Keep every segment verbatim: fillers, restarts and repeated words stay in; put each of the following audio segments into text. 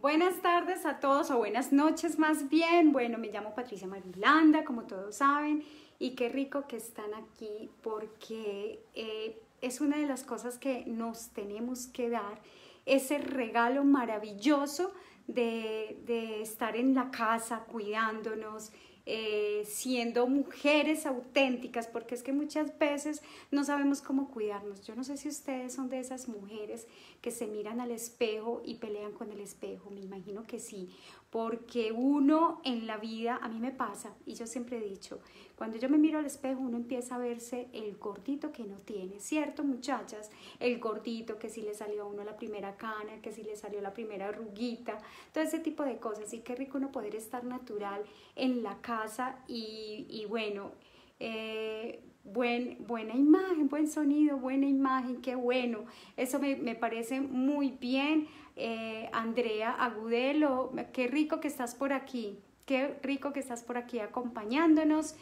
Buenas tardes a todos o buenas noches más bien. Bueno, me llamo Patricia Marilanda, como todos saben, y qué rico que están aquí porque eh, es una de las cosas que nos tenemos que dar, ese regalo maravilloso de, de estar en la casa cuidándonos, Eh, siendo mujeres auténticas, porque es que muchas veces no sabemos cómo cuidarnos. Yo no sé si ustedes son de esas mujeres que se miran al espejo y pelean con el espejo. Me imagino que sí, porque uno en la vida, a mí me pasa, y yo siempre he dicho, cuando yo me miro al espejo uno empieza a verse el gordito que no tiene, ¿cierto, muchachas? El gordito, que si le salió a uno la primera cana, que si le salió la primera arruguita, todo ese tipo de cosas. Y qué rico uno poder estar natural en la casa y, y bueno, eh, buen, buena imagen, buen sonido, buena imagen, qué bueno. Eso me, me parece muy bien. Eh, Andrea Agudelo, qué rico que estás por aquí, qué rico que estás por aquí acompañándonos.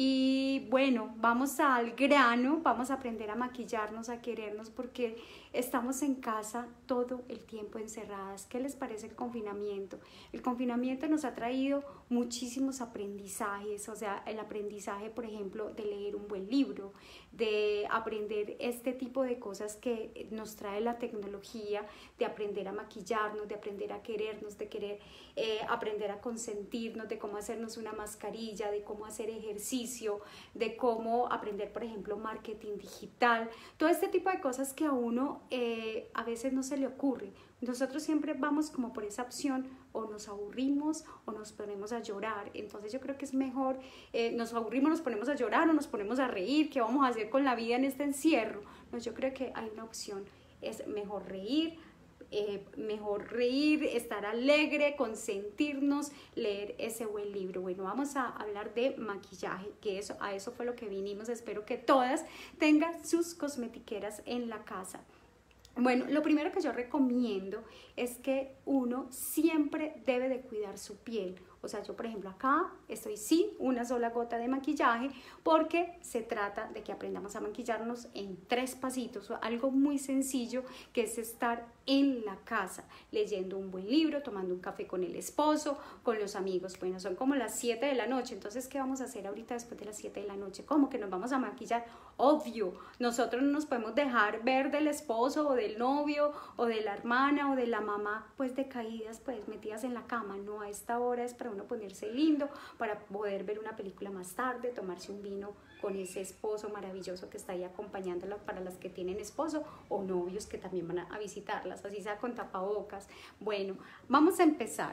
Y bueno, vamos al grano, vamos a aprender a maquillarnos, a querernos, porque estamos en casa todo el tiempo encerradas. ¿Qué les parece el confinamiento? El confinamiento nos ha traído muchísimos aprendizajes, o sea, el aprendizaje, por ejemplo, de leer un buen libro, de aprender este tipo de cosas que nos trae la tecnología, de aprender a maquillarnos, de aprender a querernos, de querer eh, aprender a consentirnos, de cómo hacernos una mascarilla, de cómo hacer ejercicio, de cómo aprender, por ejemplo, marketing digital, todo este tipo de cosas que a uno eh, a veces no se le ocurre. Nosotros siempre vamos como por esa opción, o nos aburrimos o nos ponemos a llorar. Entonces yo creo que es mejor, eh, nos aburrimos, nos ponemos a llorar o nos ponemos a reír. ¿Qué vamos a hacer con la vida en este encierro? No, yo creo que hay una opción, es mejor reír, eh, mejor reír, estar alegre, consentirnos, leer ese buen libro. Bueno, vamos a hablar de maquillaje, que eso, a eso fue lo que vinimos. Espero que todas tengan sus cosmetiqueras en la casa. Bueno, lo primero que yo recomiendo es que uno siempre debe de cuidar su piel. O sea, yo por ejemplo acá estoy sin una sola gota de maquillaje porque se trata de que aprendamos a maquillarnos en tres pasitos, algo muy sencillo que es estar en la casa leyendo un buen libro, tomando un café con el esposo, con los amigos. Bueno, son como las siete de la noche, entonces ¿qué vamos a hacer ahorita después de las siete de la noche? ¿Cómo que nos vamos a maquillar? Obvio, nosotros no nos podemos dejar ver del esposo o del novio o de la hermana o de la mamá pues decaídas, pues metidas en la cama. No, a esta hora es para uno ponerse lindo, para poder ver una película más tarde, tomarse un vino con ese esposo maravilloso que está ahí acompañándola, para las que tienen esposo o novios que también van a visitarlas, así sea con tapabocas. Bueno, vamos a empezar.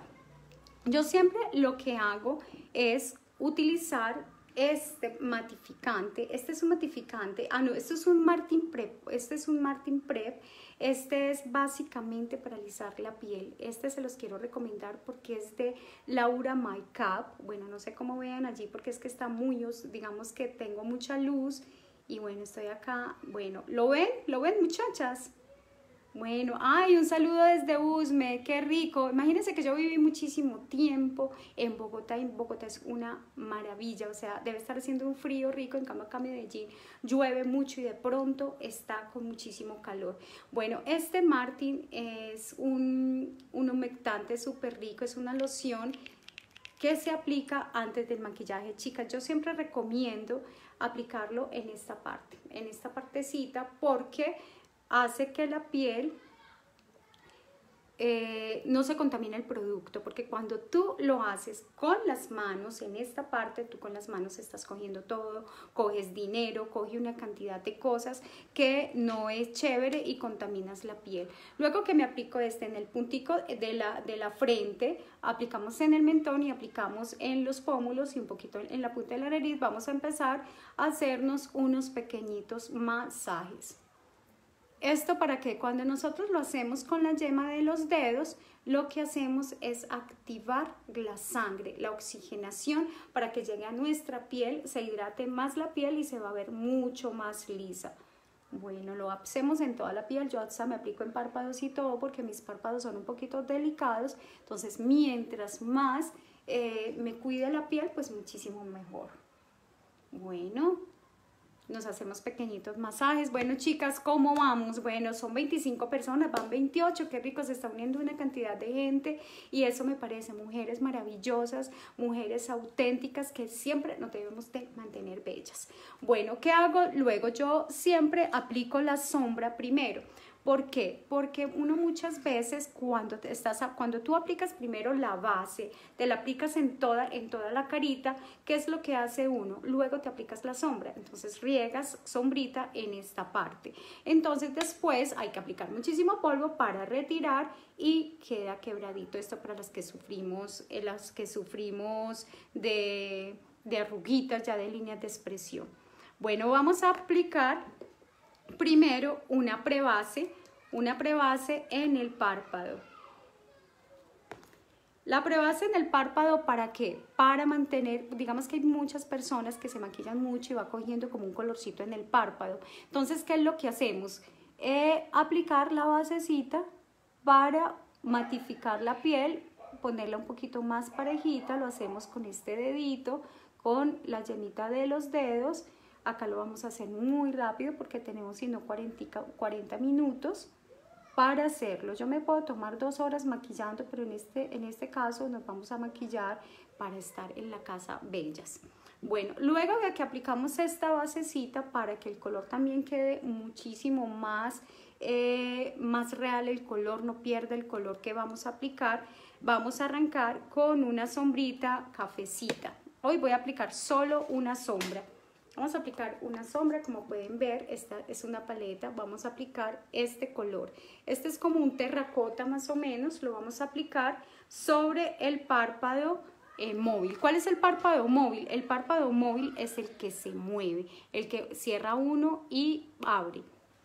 Yo siempre lo que hago es utilizar este matificante. Este es un matificante, ah no, esto es un Martin Prep, este es un Martin Prep. Este es básicamente para alisar la piel. Este se los quiero recomendar porque es de Laura Makeup. Bueno, no sé cómo vean allí porque es que está muy, digamos que tengo mucha luz y bueno, estoy acá. Bueno, ¿lo ven? ¿Lo ven, muchachas? Bueno, ay, un saludo desde Usme, qué rico. Imagínense que yo viví muchísimo tiempo en Bogotá y Bogotá es una maravilla, o sea, debe estar haciendo un frío rico. En cambio acá en Medellín llueve mucho y de pronto está con muchísimo calor. Bueno, este Martin es un, un humectante súper rico, es una loción que se aplica antes del maquillaje. Chicas, yo siempre recomiendo aplicarlo en esta parte, en esta partecita, porque hace que la piel eh, no se contamine el producto, porque cuando tú lo haces con las manos, en esta parte, tú con las manos estás cogiendo todo, coges dinero, coges una cantidad de cosas que no es chévere y contaminas la piel. Luego que me aplico este en el puntico de la, de la frente, aplicamos en el mentón y aplicamos en los pómulos y un poquito en la punta de la nariz, vamos a empezar a hacernos unos pequeñitos masajes. Esto para que cuando nosotros lo hacemos con la yema de los dedos, lo que hacemos es activar la sangre, la oxigenación, para que llegue a nuestra piel, se hidrate más la piel y se va a ver mucho más lisa. Bueno, lo hacemos en toda la piel. Yo hasta me aplico en párpados y todo porque mis párpados son un poquito delicados. Entonces, mientras más eh, me cuide la piel, pues muchísimo mejor. Bueno, nos hacemos pequeñitos masajes. Bueno, chicas, ¿cómo vamos? Bueno, son veinticinco personas, van veintiocho, qué rico, se está uniendo una cantidad de gente y eso me parece, mujeres maravillosas, mujeres auténticas que siempre nos debemos de mantener bellas. Bueno, ¿qué hago? Luego yo siempre aplico la sombra primero. ¿Por qué? Porque uno muchas veces cuando, te estás, cuando tú aplicas primero la base, te la aplicas en toda, en toda la carita, ¿qué es lo que hace uno? Luego te aplicas la sombra, entonces riegas sombrita en esta parte. Entonces después hay que aplicar muchísimo polvo para retirar y queda quebradito. Esto para las que sufrimos, eh, las que sufrimos de, de arruguitas, ya de líneas de expresión. Bueno, vamos a aplicar primero una prebase, una prebase en el párpado. La prebase en el párpado, ¿para qué? Para mantener, digamos que hay muchas personas que se maquillan mucho y va cogiendo como un colorcito en el párpado. Entonces, ¿qué es lo que hacemos? Eh, aplicar la basecita para matificar la piel, ponerla un poquito más parejita, lo hacemos con este dedito, con la yemita de los dedos. Acá lo vamos a hacer muy rápido porque tenemos sino cuarenta, cuarenta minutos para hacerlo. Yo me puedo tomar dos horas maquillando, pero en este, en este caso nos vamos a maquillar para estar en la casa bellas. Bueno, luego de que aplicamos esta basecita para que el color también quede muchísimo más, eh, más real, el color no pierda el color que vamos a aplicar, vamos a arrancar con una sombrita cafecita. Hoy voy a aplicar solo una sombra. Vamos a aplicar una sombra, como pueden ver, esta es una paleta, vamos a aplicar este color. Este es como un terracota más o menos, lo vamos a aplicar sobre el párpado eh, móvil. ¿Cuál es el párpado móvil? El párpado móvil es el que se mueve, el que cierra uno y abre.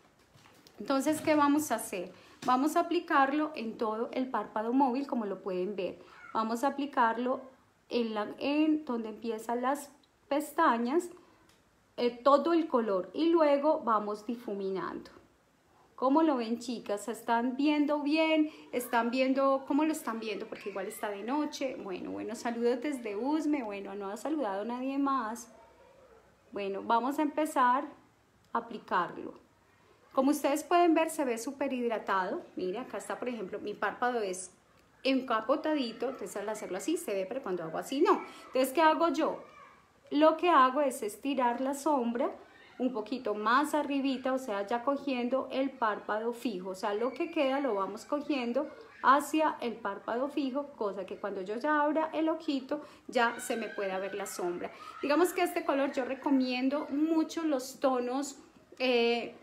Entonces, ¿qué vamos a hacer? Vamos a aplicarlo en todo el párpado móvil, como lo pueden ver. Vamos a aplicarlo en, la, en donde empiezan las pestañas, Eh, todo el color y luego vamos difuminando. ¿Cómo lo ven, chicas? ¿Se están viendo bien? ¿Están viendo? ¿Cómo lo están viendo? Porque igual está de noche. Bueno, bueno, saludos desde Usme. Bueno, no ha saludado nadie más. Bueno, vamos a empezar a aplicarlo. Como ustedes pueden ver, se ve súper hidratado. Mire, acá está, por ejemplo, mi párpado es encapotadito. Entonces al hacerlo así se ve, pero cuando hago así no. Entonces, ¿qué hago yo? Lo que hago es estirar la sombra un poquito más arribita, o sea, ya cogiendo el párpado fijo, o sea, lo que queda lo vamos cogiendo hacia el párpado fijo, cosa que cuando yo ya abra el ojito ya se me pueda ver la sombra. Digamos que este color yo recomiendo mucho los tonos eh,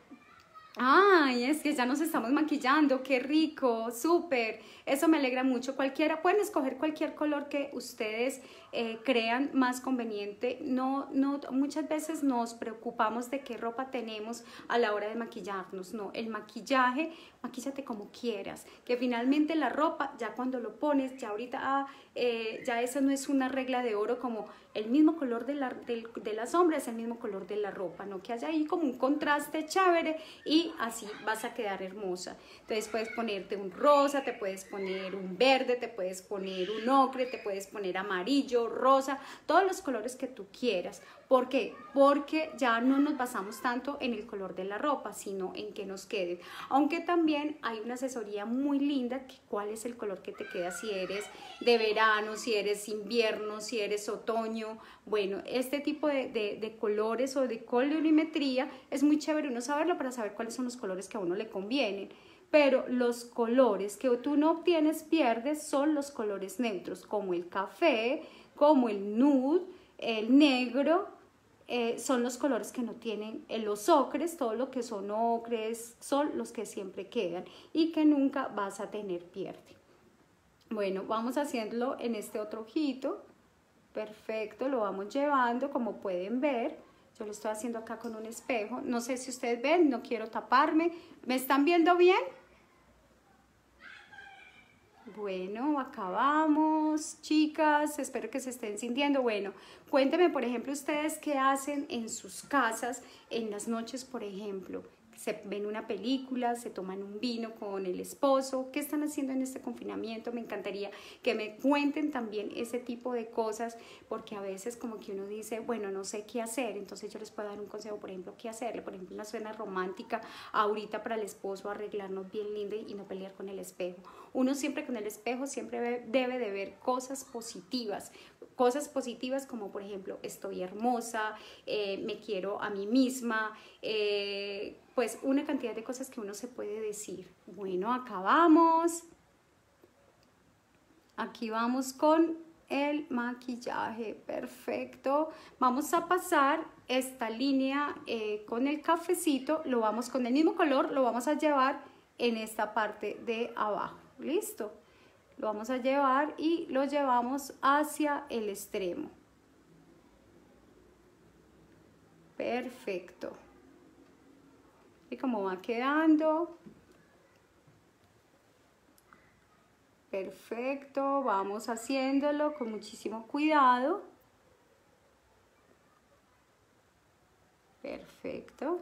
ay, es que ya nos estamos maquillando, qué rico, súper, eso me alegra mucho. Cualquiera, pueden escoger cualquier color que ustedes eh, crean más conveniente. No, no, muchas veces nos preocupamos de qué ropa tenemos a la hora de maquillarnos. No, el maquillaje, maquíllate como quieras, que finalmente la ropa, ya cuando lo pones, ya ahorita, ah, eh, ya eso no es una regla de oro, como el mismo color de la, de, de la sombra es el mismo color de la ropa, no que haya ahí como un contraste chévere y así vas a quedar hermosa. Entonces puedes ponerte un rosa, te puedes poner un verde, te puedes poner un ocre, te puedes poner amarillo, rosa, todos los colores que tú quieras. ¿Por qué? Porque ya no nos basamos tanto en el color de la ropa, sino en que nos quede. Aunque también hay una asesoría muy linda, que cuál es el color que te queda si eres de verano, si eres invierno, si eres otoño. Bueno, este tipo de, de, de colores o de colorimetría es muy chévere uno saberlo para saber cuáles son los colores que a uno le convienen. Pero los colores que tú no obtienes, pierdes, son los colores neutros, como el café, como el nude, el negro. Eh, son los colores que no tienen eh, los ocres, todo lo que son ocres son los que siempre quedan y que nunca vas a tener pierde. Bueno, vamos haciéndolo en este otro ojito, perfecto, lo vamos llevando como pueden ver. Yo lo estoy haciendo acá con un espejo, no sé si ustedes ven, no quiero taparme. ¿Me están viendo bien? Bueno, acabamos, chicas, espero que se estén sintiendo. Bueno, cuéntenme, por ejemplo, ustedes qué hacen en sus casas en las noches, por ejemplo. se ven una película, se toman un vino con el esposo. ¿Qué están haciendo en este confinamiento? Me encantaría que me cuenten también ese tipo de cosas, porque a veces como que uno dice, bueno, no sé qué hacer, entonces yo les puedo dar un consejo, por ejemplo, qué hacerle, por ejemplo, una cena romántica ahorita para el esposo, arreglarnos bien lindo y no pelear con el espejo. Uno siempre con el espejo siempre debe de ver cosas positivas, cosas positivas como por ejemplo, estoy hermosa, eh, me quiero a mí misma, eh, pues una cantidad de cosas que uno se puede decir. Bueno, acá vamos. Aquí vamos con el maquillaje, perfecto. Vamos a pasar esta línea eh, con el cafecito, lo vamos con el mismo color, lo vamos a llevar en esta parte de abajo. Listo, lo vamos a llevar y lo llevamos hacia el extremo. Perfecto. Y cómo va quedando. Perfecto, vamos haciéndolo con muchísimo cuidado. Perfecto.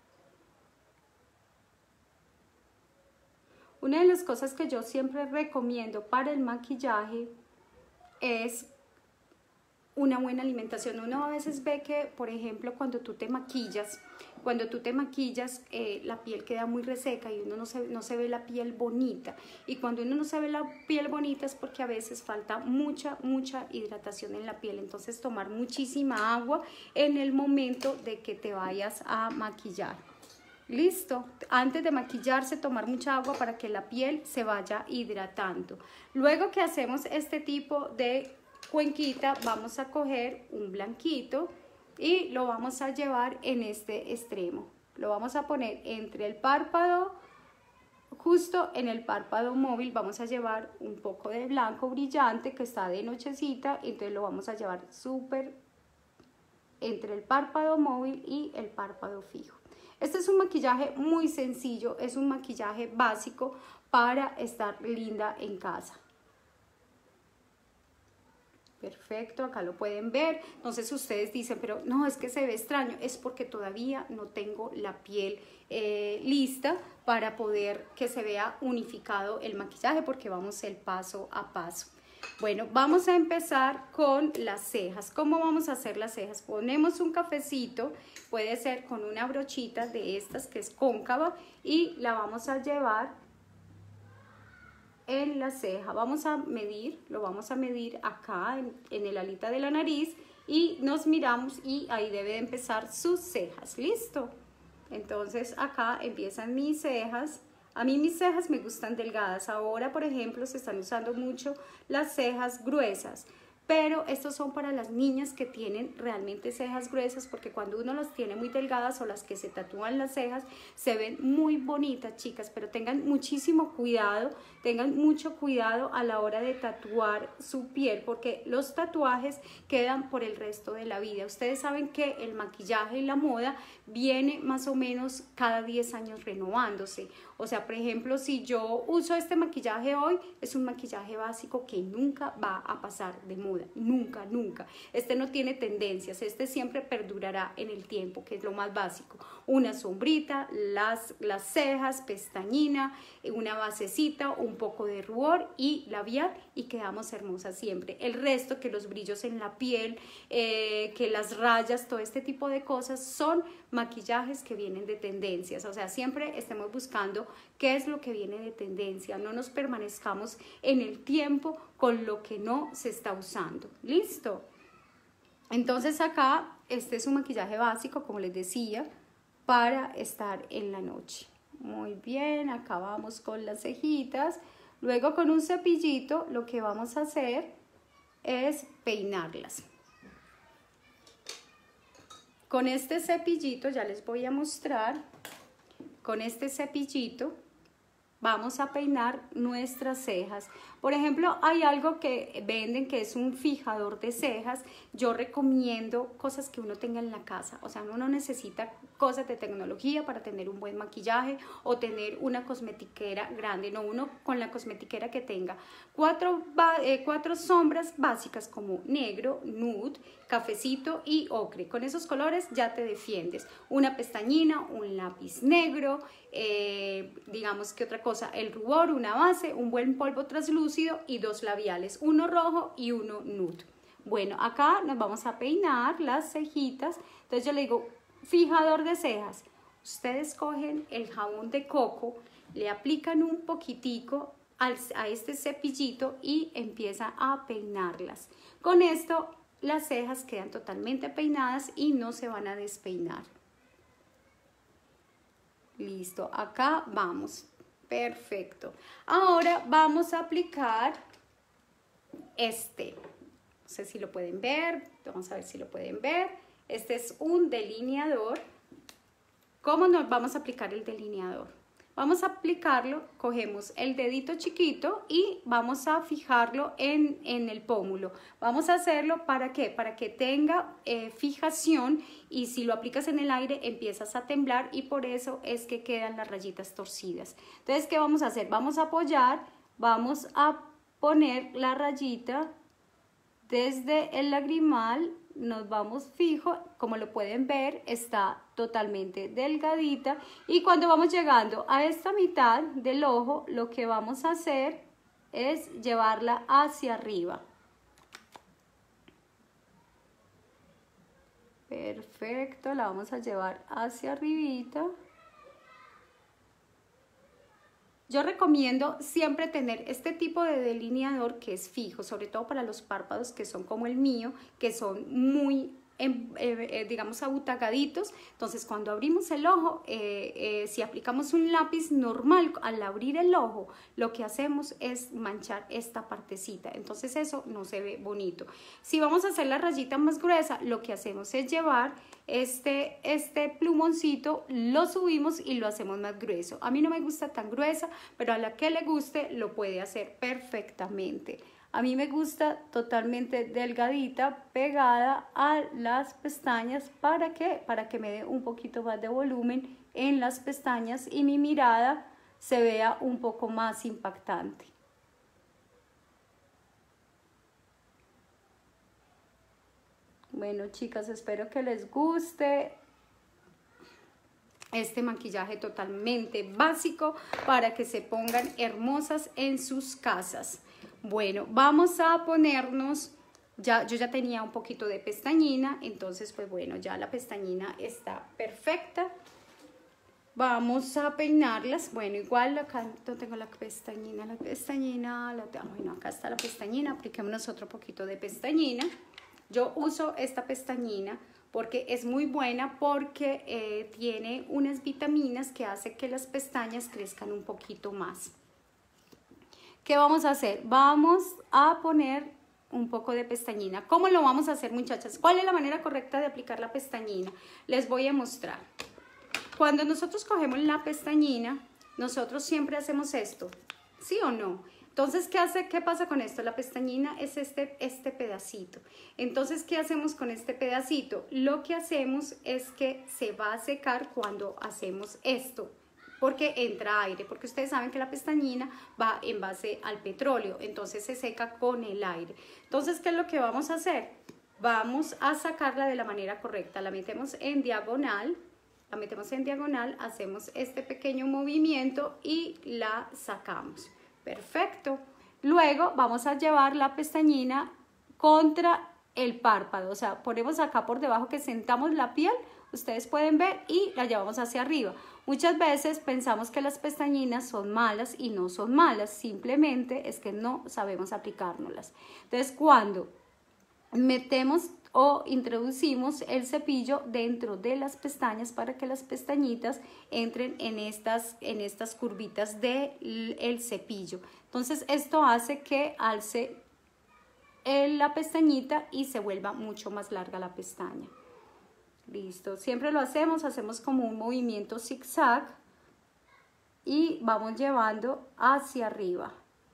Una de las cosas que yo siempre recomiendo para el maquillaje es una buena alimentación. Uno a veces ve que, por ejemplo, cuando tú te maquillas, cuando tú te maquillas, eh, la piel queda muy reseca y uno no se, no se ve la piel bonita. Y cuando uno no se ve la piel bonita es porque a veces falta mucha, mucha hidratación en la piel. Entonces, tomar muchísima agua en el momento de que te vayas a maquillar. Listo, antes de maquillarse tomar mucha agua para que la piel se vaya hidratando. Luego que hacemos este tipo de cuenquita, vamos a coger un blanquito y lo vamos a llevar en este extremo. Lo vamos a poner entre el párpado, justo en el párpado móvil. Vamos a llevar un poco de blanco brillante que está de nochecita, entonces lo vamos a llevar súper entre el párpado móvil y el párpado fijo. Este es un maquillaje muy sencillo, es un maquillaje básico para estar linda en casa. Perfecto, acá lo pueden ver. Entonces ustedes dicen, pero no, es que se ve extraño. Es porque todavía no tengo la piel eh, lista para poder que se vea unificado el maquillaje, porque vamos el paso a paso. Bueno, vamos a empezar con las cejas. ¿Cómo vamos a hacer las cejas? Ponemos un cafecito, puede ser con una brochita de estas que es cóncava, y la vamos a llevar en la ceja. Vamos a medir, lo vamos a medir acá en, en el alita de la nariz y nos miramos y ahí debe de empezar sus cejas. ¿Listo? Entonces acá empiezan mis cejas. A mí mis cejas me gustan delgadas. Ahora, por ejemplo, se están usando mucho las cejas gruesas. Pero estos son para las niñas que tienen realmente cejas gruesas, porque cuando uno las tiene muy delgadas o las que se tatúan las cejas, se ven muy bonitas, chicas, pero tengan muchísimo cuidado, tengan mucho cuidado a la hora de tatuar su piel, porque los tatuajes quedan por el resto de la vida. Ustedes saben que el maquillaje y la moda viene más o menos cada diez años renovándose. O sea, por ejemplo, si yo uso este maquillaje hoy, es un maquillaje básico que nunca va a pasar de moda, nunca, nunca. Este no tiene tendencias, este siempre perdurará en el tiempo, que es lo más básico. Una sombrita, las, las cejas, pestañina, una basecita, un poco de rubor y labial y quedamos hermosas siempre. El resto, que los brillos en la piel, eh, que las rayas, todo este tipo de cosas son maquillajes que vienen de tendencias. O sea, siempre estemos buscando qué es lo que viene de tendencia. No nos permanezcamos en el tiempo con lo que no se está usando. ¿Listo? Entonces acá, este es un maquillaje básico, como les decía, para estar en la noche. Muy bien, acá vamos con las cejitas. Luego con un cepillito lo que vamos a hacer es peinarlas. Con este cepillito, ya les voy a mostrar, con este cepillito vamos a peinar nuestras cejas. Por ejemplo, hay algo que venden que es un fijador de cejas. Yo recomiendo cosas que uno tenga en la casa. O sea, uno no necesita cosas de tecnología para tener un buen maquillaje o tener una cosmetiquera grande. No, uno con la cosmetiquera que tenga cuatro, eh, cuatro sombras básicas como negro, nude, cafecito y ocre. Con esos colores ya te defiendes. Una pestañina, un lápiz negro, eh, digamos que otra cosa, el rubor, una base, un buen polvo translúcido y dos labiales, uno rojo y uno nude. Bueno, acá nos vamos a peinar las cejitas. Entonces yo le digo, fijador de cejas. Ustedes cogen el jabón de coco, le aplican un poquitico al, a este cepillito y empieza a peinarlas. Con esto las cejas quedan totalmente peinadas y no se van a despeinar. Listo, acá vamos. Perfecto. Ahora vamos a aplicar este. No sé si lo pueden ver. Vamos a ver si lo pueden ver. Este es un delineador. ¿Cómo nos vamos a aplicar el delineador? Vamos a aplicarlo, cogemos el dedito chiquito y vamos a fijarlo en, en el pómulo. Vamos a hacerlo ¿para qué? Para que tenga eh, fijación, y si lo aplicas en el aire empiezas a temblar y por eso es que quedan las rayitas torcidas. Entonces, ¿qué vamos a hacer? Vamos a apoyar, vamos a poner la rayita desde el lagrimal, nos vamos fijo, como lo pueden ver está totalmente delgadita, y cuando vamos llegando a esta mitad del ojo lo que vamos a hacer es llevarla hacia arriba. Perfecto, la vamos a llevar hacia arribita. Yo recomiendo siempre tener este tipo de delineador que es fijo, sobre todo para los párpados que son como el mío, que son muy, eh, eh, digamos, abutagaditos. Entonces, cuando abrimos el ojo, eh, eh, si aplicamos un lápiz normal, al abrir el ojo, lo que hacemos es manchar esta partecita. Entonces, eso no se ve bonito. Si vamos a hacer la rayita más gruesa, lo que hacemos es llevar Este, este plumoncito, lo subimos y lo hacemos más grueso. A mí no me gusta tan gruesa, pero a la que le guste lo puede hacer perfectamente. A mí me gusta totalmente delgadita, pegada a las pestañas. ¿Para qué? Para que me dé un poquito más de volumen en las pestañas y mi mirada se vea un poco más impactante. Bueno, chicas, espero que les guste este maquillaje totalmente básico para que se pongan hermosas en sus casas. Bueno, vamos a ponernos, ya, yo ya tenía un poquito de pestañina, entonces pues bueno, ya la pestañina está perfecta. Vamos a peinarlas. Bueno, igual acá no tengo la pestañina, la pestañina, la, bueno, acá está la pestañina, apliquémonos otro poquito de pestañina. Yo uso esta pestañina porque es muy buena, porque eh, tiene unas vitaminas que hace que las pestañas crezcan un poquito más. ¿Qué vamos a hacer? Vamos a poner un poco de pestañina. ¿Cómo lo vamos a hacer, muchachas? ¿Cuál es la manera correcta de aplicar la pestañina? Les voy a mostrar. Cuando nosotros cogemos la pestañina, nosotros siempre hacemos esto, ¿sí o no? Entonces, ¿qué hace? ¿Qué pasa con esto? La pestañina es este, este pedacito. Entonces, ¿qué hacemos con este pedacito? Lo que hacemos es que se va a secar cuando hacemos esto, porque entra aire, porque ustedes saben que la pestañina va en base al petróleo, entonces se seca con el aire. Entonces, ¿qué es lo que vamos a hacer? Vamos a sacarla de la manera correcta. La metemos en diagonal, la metemos en diagonal, hacemos este pequeño movimiento y la sacamos. Perfecto. Luego vamos a llevar la pestañina contra el párpado, o sea, ponemos acá por debajo que sentamos la piel, ustedes pueden ver, y la llevamos hacia arriba. Muchas veces pensamos que las pestañinas son malas y no son malas, simplemente es que no sabemos aplicárnoslas. Entonces, cuando metemos o introducimos el cepillo dentro de las pestañas para que las pestañitas entren en estas, en estas curvitas del cepillo. Entonces esto hace que alce la pestañita y se vuelva mucho más larga la pestaña. Listo, siempre lo hacemos, hacemos como un movimiento zigzag y vamos llevando hacia arriba.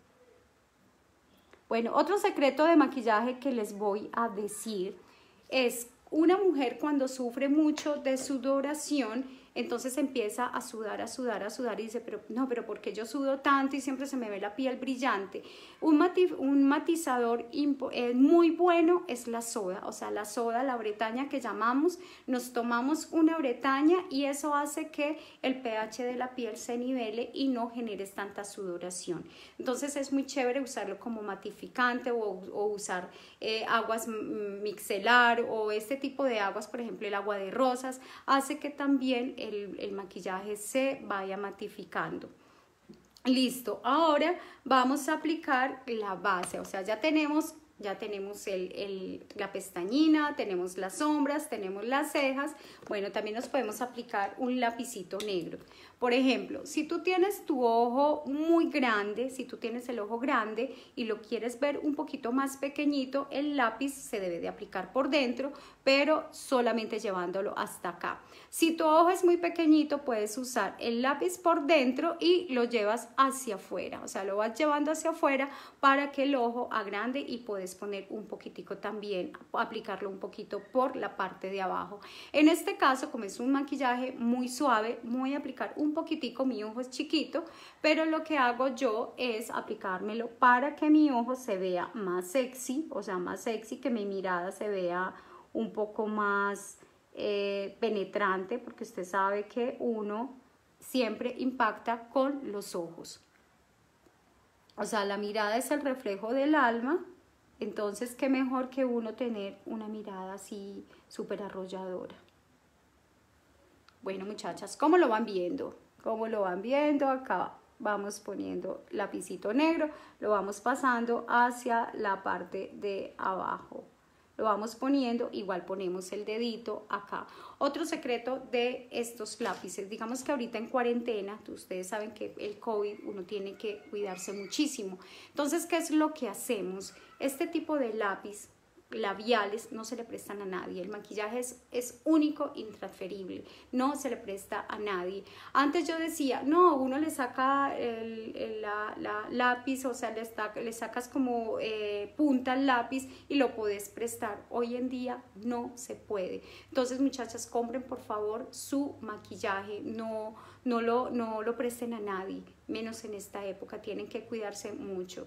Bueno, otro secreto de maquillaje que les voy a decir es una mujer cuando sufre mucho de sudoración, entonces empieza a sudar, a sudar, a sudar y dice, pero no, pero ¿por qué yo sudo tanto y siempre se me ve la piel brillante? Un, matiz, un matizador eh, muy bueno es la soda, o sea, la soda, la bretaña que llamamos, nos tomamos una bretaña y eso hace que el pH de la piel se nivele y no generes tanta sudoración. Entonces es muy chévere usarlo como matificante o, o usar eh, aguas micelar o este tipo de aguas, por ejemplo el agua de rosas, hace que también el, el maquillaje se vaya matificando. Listo, ahora vamos a aplicar la base, o sea, ya tenemos, ya tenemos el, el, la pestañina, tenemos las sombras, tenemos las cejas. Bueno, también nos podemos aplicar un lapicito negro. Por ejemplo, si tú tienes tu ojo muy grande, si tú tienes el ojo grande y lo quieres ver un poquito más pequeñito, el lápiz se debe de aplicar por dentro, pero solamente llevándolo hasta acá. Si tu ojo es muy pequeñito, puedes usar el lápiz por dentro y lo llevas hacia afuera, o sea, lo vas llevando hacia afuera para que el ojo agrande y puedes poner un poquitico también, aplicarlo un poquito por la parte de abajo. En este caso, como es un maquillaje muy suave, voy a aplicar un poquitico, mi ojo es chiquito, pero lo que hago yo es aplicármelo para que mi ojo se vea más sexy, o sea, más sexy, que mi mirada se vea un poco más eh, penetrante, porque usted sabe que uno siempre impacta con los ojos. O sea, la mirada es el reflejo del alma, entonces qué mejor que uno tener una mirada así súper arrolladora. Bueno, muchachas, ¿cómo lo van viendo? ¿Cómo lo van viendo? Acá vamos poniendo lapicito negro, lo vamos pasando hacia la parte de abajo. Lo vamos poniendo, igual ponemos el dedito acá. Otro secreto de estos lápices, digamos que ahorita en cuarentena, ustedes saben que el COVID uno tiene que cuidarse muchísimo. Entonces, ¿qué es lo que hacemos? Este tipo de lápiz labiales no se le prestan a nadie. El maquillaje es, es único, intransferible, no se le presta a nadie. Antes yo decía, no, uno le saca el, el la, la lápiz, o sea, le, está, le sacas como eh, punta al lápiz y lo puedes prestar. Hoy en día no se puede. Entonces, muchachas, compren por favor su maquillaje, no, no, lo, no lo presten a nadie, menos en esta época, tienen que cuidarse mucho.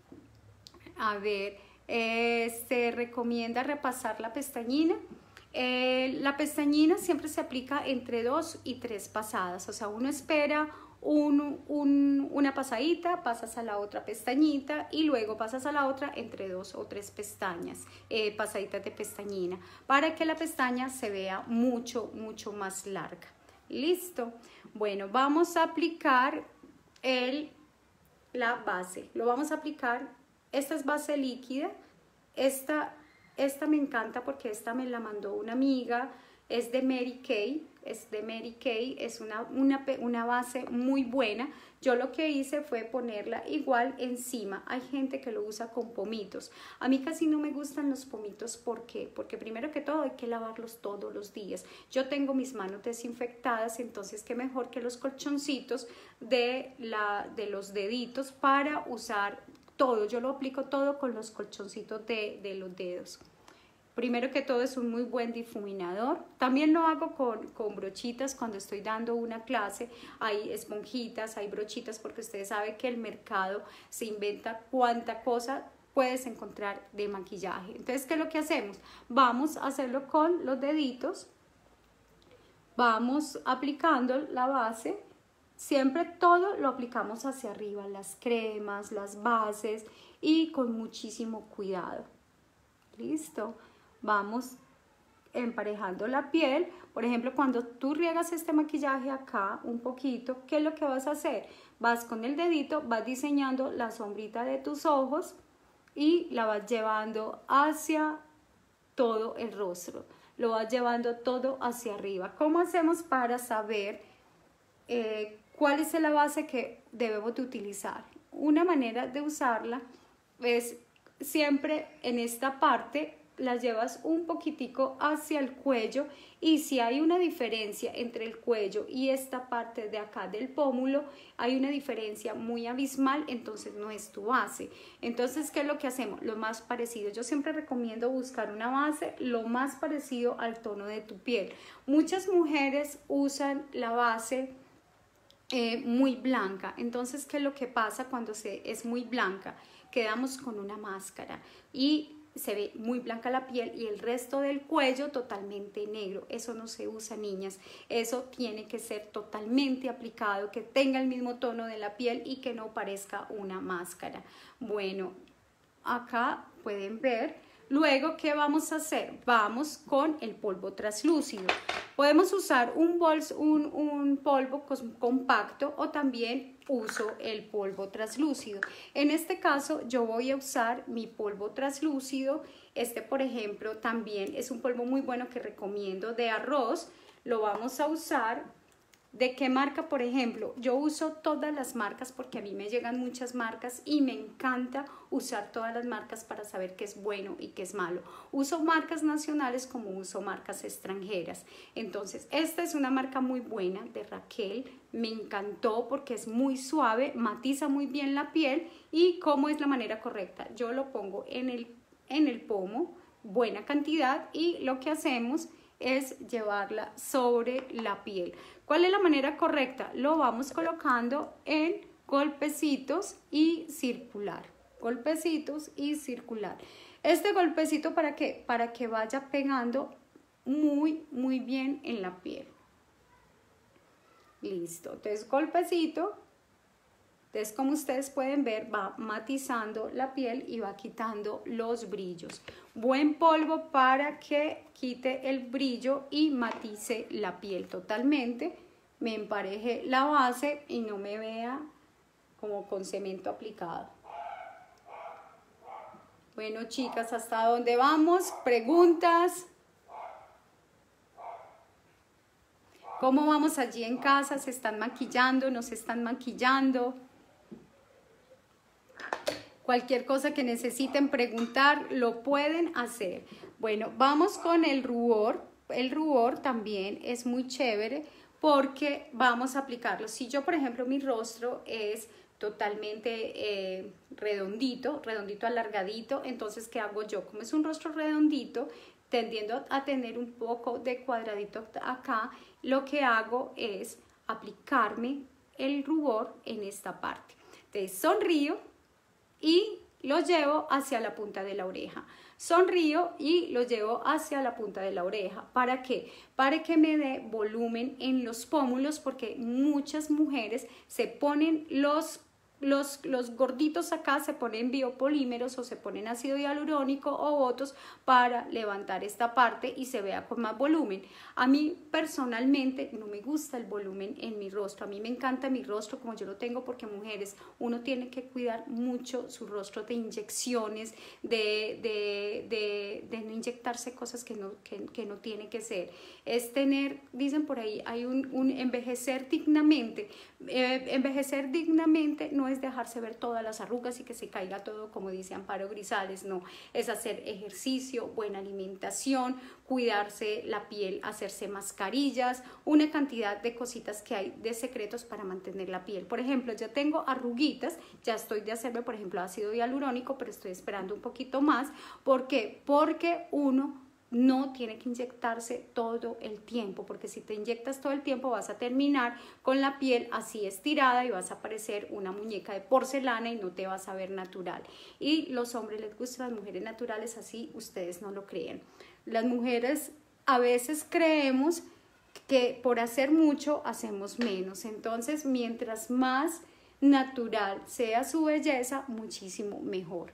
A ver, Eh, se recomienda repasar la pestañina. Eh, la pestañina siempre se aplica entre dos y tres pasadas, o sea, uno espera un, un, una pasadita, pasas a la otra pestañita y luego pasas a la otra entre dos o tres pestañas, eh, pasaditas de pestañina, para que la pestaña se vea mucho, mucho más larga. Listo. Bueno, vamos a aplicar el, la base, lo vamos a aplicar. Esta es base líquida, esta, esta me encanta porque esta me la mandó una amiga, es de Mary Kay, es de Mary Kay, es una, una, una base muy buena. Yo lo que hice fue ponerla igual encima. Hay gente que lo usa con pomitos. A mí casi no me gustan los pomitos, ¿por qué? Porque primero que todo hay que lavarlos todos los días. Yo tengo mis manos desinfectadas, entonces qué mejor que los colchoncitos de, la, de los deditos para usar todo. Yo lo aplico todo con los colchoncitos de, de los dedos. Primero que todo es un muy buen difuminador. También lo hago con, con brochitas cuando estoy dando una clase. Hay esponjitas, hay brochitas, porque ustedes saben que el mercado se inventa cuánta cosa puedes encontrar de maquillaje. Entonces, ¿qué es lo que hacemos? Vamos a hacerlo con los deditos. Vamos aplicando la base. Siempre todo lo aplicamos hacia arriba, las cremas, las bases y con muchísimo cuidado. Listo. Vamos emparejando la piel. Por ejemplo, cuando tú riegas este maquillaje acá un poquito, ¿qué es lo que vas a hacer? Vas con el dedito, vas diseñando la sombrita de tus ojos y la vas llevando hacia todo el rostro. Lo vas llevando todo hacia arriba. ¿Cómo hacemos para saber eh, cuál es la base que debemos de utilizar? Una manera de usarla es siempre en esta parte las llevas un poquitico hacia el cuello, y si hay una diferencia entre el cuello y esta parte de acá del pómulo, hay una diferencia muy abismal, entonces no es tu base. Entonces, ¿qué es lo que hacemos? Lo más parecido. Yo siempre recomiendo buscar una base lo más parecido al tono de tu piel. Muchas mujeres usan la base eh, muy blanca. Entonces, ¿qué es lo que pasa cuando se, es muy blanca? Quedamos con una máscara y se ve muy blanca la piel y el resto del cuello totalmente negro. Eso no se usa, niñas. Eso tiene que ser totalmente aplicado, que tenga el mismo tono de la piel y que no parezca una máscara. Bueno, acá pueden ver. Luego, ¿qué vamos a hacer? Vamos con el polvo translúcido. Podemos usar un, bols, un, un polvo compacto o también uso el polvo translúcido. En este caso yo voy a usar mi polvo translúcido. Este, por ejemplo, también es un polvo muy bueno que recomiendo, de arroz. Lo vamos a usar. ¿De qué marca? Por ejemplo, yo uso todas las marcas porque a mí me llegan muchas marcas y me encanta usar todas las marcas para saber qué es bueno y qué es malo. Uso marcas nacionales como uso marcas extranjeras. Entonces, esta es una marca muy buena de Raquel. Me encantó porque es muy suave, matiza muy bien la piel. ¿Y cómo es la manera correcta? Yo lo pongo en el, en el pomo, buena cantidad, y lo que hacemos es llevarla sobre la piel. ¿Cuál es la manera correcta? Lo vamos colocando en golpecitos y circular. Golpecitos y circular. Este golpecito, ¿para qué? Para que vaya pegando muy, muy bien en la piel. Listo. Entonces, golpecito. Entonces, como ustedes pueden ver, va matizando la piel y va quitando los brillos. Buen polvo para que quite el brillo y matice la piel totalmente. Me empareje la base y no me vea como con cemento aplicado. Bueno, chicas, ¿hasta dónde vamos? ¿Preguntas? ¿Cómo vamos allí en casa? ¿Se están maquillando? ¿No se están maquillando? Cualquier cosa que necesiten preguntar, lo pueden hacer. Bueno, vamos con el rubor. El rubor también es muy chévere porque vamos a aplicarlo. Si yo, por ejemplo, mi rostro es totalmente eh, redondito, redondito alargadito, entonces, ¿qué hago yo? Como es un rostro redondito, tendiendo a tener un poco de cuadradito acá, lo que hago es aplicarme el rubor en esta parte. Entonces, sonrío y lo llevo hacia la punta de la oreja. Sonrío y lo llevo hacia la punta de la oreja. ¿Para qué? Para que me dé volumen en los pómulos, porque muchas mujeres se ponen los Los, los gorditos acá, se ponen biopolímeros o se ponen ácido hialurónico o botox para levantar esta parte y se vea con más volumen. A mí personalmente no me gusta el volumen en mi rostro. A mí me encanta mi rostro como yo lo tengo, porque mujeres, uno tiene que cuidar mucho su rostro de inyecciones, de, de, de, de no inyectarse cosas que no, que, que no tiene que ser. Es tener, dicen por ahí, hay un, un envejecer dignamente. Eh, envejecer dignamente no es dejarse ver todas las arrugas y que se caiga todo, como dice Amparo Grisales, no, es hacer ejercicio, buena alimentación, cuidarse la piel, hacerse mascarillas, una cantidad de cositas que hay de secretos para mantener la piel. Por ejemplo, yo tengo arruguitas, ya estoy de hacerme, por ejemplo, ácido hialurónico, pero estoy esperando un poquito más. ¿Por qué? Porque uno no tiene que inyectarse todo el tiempo, porque si te inyectas todo el tiempo vas a terminar con la piel así estirada y vas a parecer una muñeca de porcelana y no te vas a ver natural. Y los hombres les gustan las mujeres naturales, así ustedes no lo creen. Las mujeres a veces creemos que por hacer mucho hacemos menos, entonces mientras más natural sea su belleza, muchísimo mejor.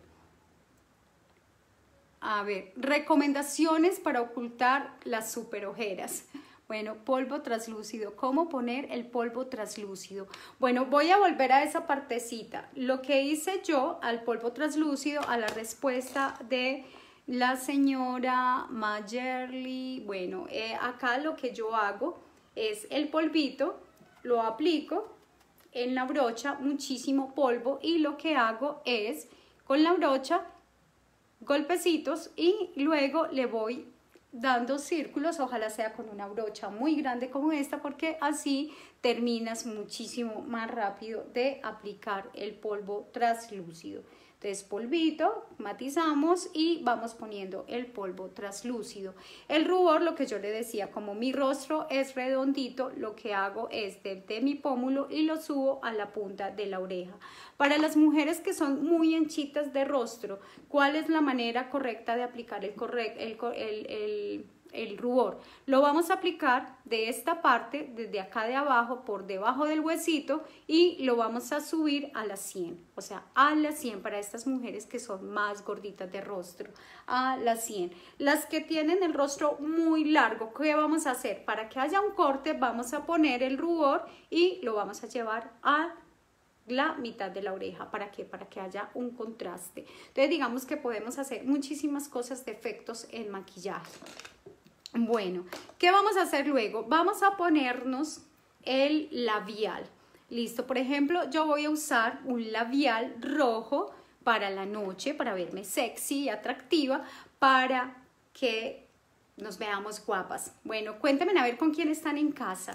A ver, recomendaciones para ocultar las super ojeras. Bueno, polvo translúcido. ¿Cómo poner el polvo translúcido? Bueno, voy a volver a esa partecita. Lo que hice yo al polvo translúcido, a la respuesta de la señora Mayerly. Bueno, eh, acá lo que yo hago es el polvito, lo aplico en la brocha, muchísimo polvo, y lo que hago es con la brocha golpecitos y luego le voy dando círculos, ojalá sea con una brocha muy grande como esta, porque así terminas muchísimo más rápido de aplicar el polvo translúcido. Entonces polvito, matizamos y vamos poniendo el polvo translúcido. El rubor, lo que yo le decía, como mi rostro es redondito, lo que hago es desde mi pómulo y lo subo a la punta de la oreja. Para las mujeres que son muy anchitas de rostro, ¿cuál es la manera correcta de aplicar el, correct, el, el, el el rubor? Lo vamos a aplicar de esta parte, desde acá de abajo, por debajo del huesito, y lo vamos a subir a la sien, o sea, a la sien para estas mujeres que son más gorditas de rostro, a la sien. Las que tienen el rostro muy largo, ¿qué vamos a hacer? Para que haya un corte, vamos a poner el rubor y lo vamos a llevar a la mitad de la oreja. ¿Para qué? Para que haya un contraste. Entonces digamos que podemos hacer muchísimas cosas de efectos en maquillaje. Bueno, ¿qué vamos a hacer luego? Vamos a ponernos el labial. Listo, por ejemplo, yo voy a usar un labial rojo para la noche, para verme sexy y atractiva, para que nos veamos guapas. Bueno, cuéntenme a ver con quién están en casa.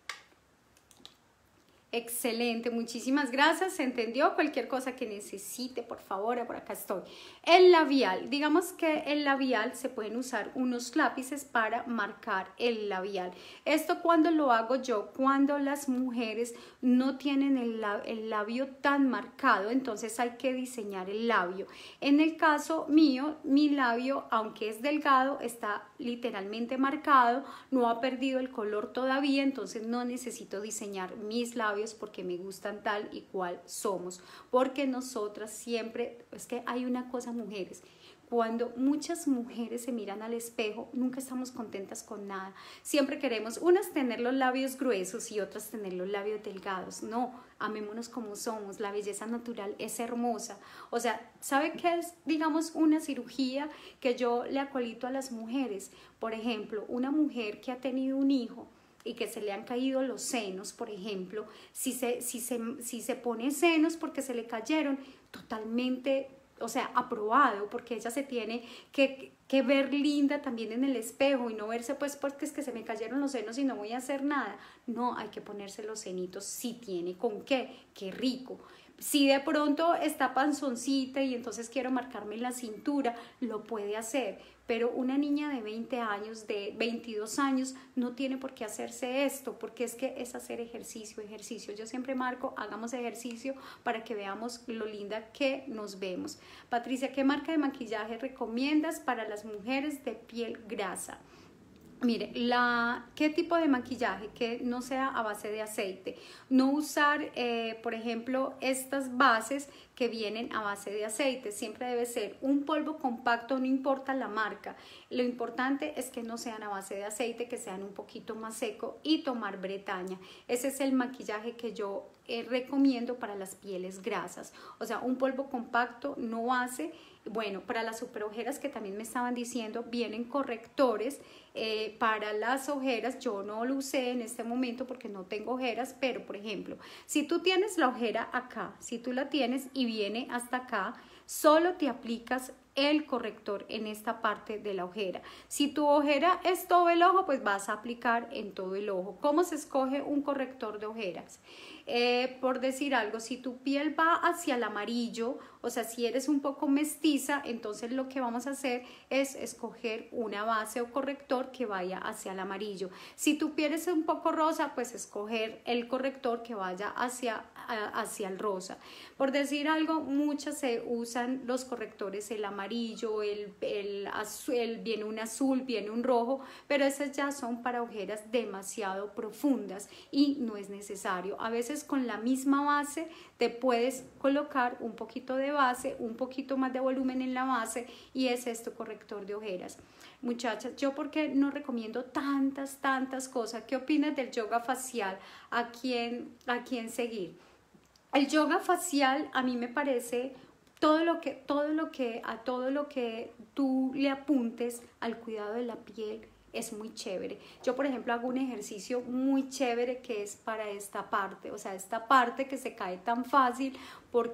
Excelente, muchísimas gracias. ¿Se entendió? Cualquier cosa que necesite, por favor, por acá estoy. El labial, digamos que el labial se pueden usar unos lápices para marcar el labial. Esto cuando lo hago yo, cuando las mujeres no tienen el, el labio tan marcado, entonces hay que diseñar el labio. En el caso mío, mi labio, aunque es delgado, está literalmente marcado, no ha perdido el color todavía, entonces no necesito diseñar mis labios porque me gustan tal y cual somos, porque nosotras siempre, es que hay una cosa, mujeres, cuando muchas mujeres se miran al espejo, nunca estamos contentas con nada, siempre queremos unas tener los labios gruesos y otras tener los labios delgados. No, amémonos como somos, la belleza natural es hermosa. O sea, ¿sabe qué es, digamos, una cirugía que yo le acolito a las mujeres? Por ejemplo, una mujer que ha tenido un hijo y que se le han caído los senos, por ejemplo, si se, si se, si se pone senos porque se le cayeron, totalmente, o sea, aprobado, porque ella se tiene que, que ver linda también en el espejo y no verse pues porque es que se me cayeron los senos y no voy a hacer nada. No, hay que ponerse los senitos si tiene con qué, qué rico. Si de pronto está panzoncita y entonces quiero marcarme la cintura, lo puede hacer, pero una niña de veinte años, de veintidós años, no tiene por qué hacerse esto, porque es que es hacer ejercicio, ejercicio. Yo siempre marco, hagamos ejercicio para que veamos lo linda que nos vemos. Patricia, ¿qué marca de maquillaje recomiendas para las mujeres de piel grasa? Mire, la, ¿qué tipo de maquillaje? Que no sea a base de aceite. No usar, eh, por ejemplo, estas bases que vienen a base de aceite. Siempre debe ser un polvo compacto, no importa la marca. Lo importante es que no sean a base de aceite, que sean un poquito más seco y tomar Bretaña. Ese es el maquillaje que yo eh, recomiendo para las pieles grasas. O sea, un polvo compacto no hace. Bueno, para las super ojeras que también me estaban diciendo, vienen correctores eh, para las ojeras. Yo no lo usé en este momento porque no tengo ojeras, pero por ejemplo, si tú tienes la ojera acá, si tú la tienes y viene hasta acá, solo te aplicas el corrector en esta parte de la ojera. Si tu ojera es todo el ojo, pues vas a aplicar en todo el ojo. ¿Cómo se escoge un corrector de ojeras? Eh, por decir algo, si tu piel va hacia el amarillo, o sea, si eres un poco mestiza, entonces lo que vamos a hacer es escoger una base o corrector que vaya hacia el amarillo. Si tu piel es un poco rosa, pues escoger el corrector que vaya hacia, hacia el rosa. Por decir algo, muchas se usan los correctores, el amarillo, el, el azul, el, viene un azul, viene un rojo, pero esas ya son para ojeras demasiado profundas y no es necesario. A veces con la misma base te puedes colocar un poquito de base, un poquito más de volumen en la base y es esto corrector de ojeras. Muchachas, yo porque no recomiendo tantas, tantas cosas. ¿Qué opinas del yoga facial? ¿A quién, a quién seguir? El yoga facial a mí me parece todo lo que, todo lo que, a todo lo que tú le apuntes al cuidado de la piel es muy chévere. Yo, por ejemplo, hago un ejercicio muy chévere que es para esta parte, o sea, esta parte que se cae tan fácil. ¿Por qué?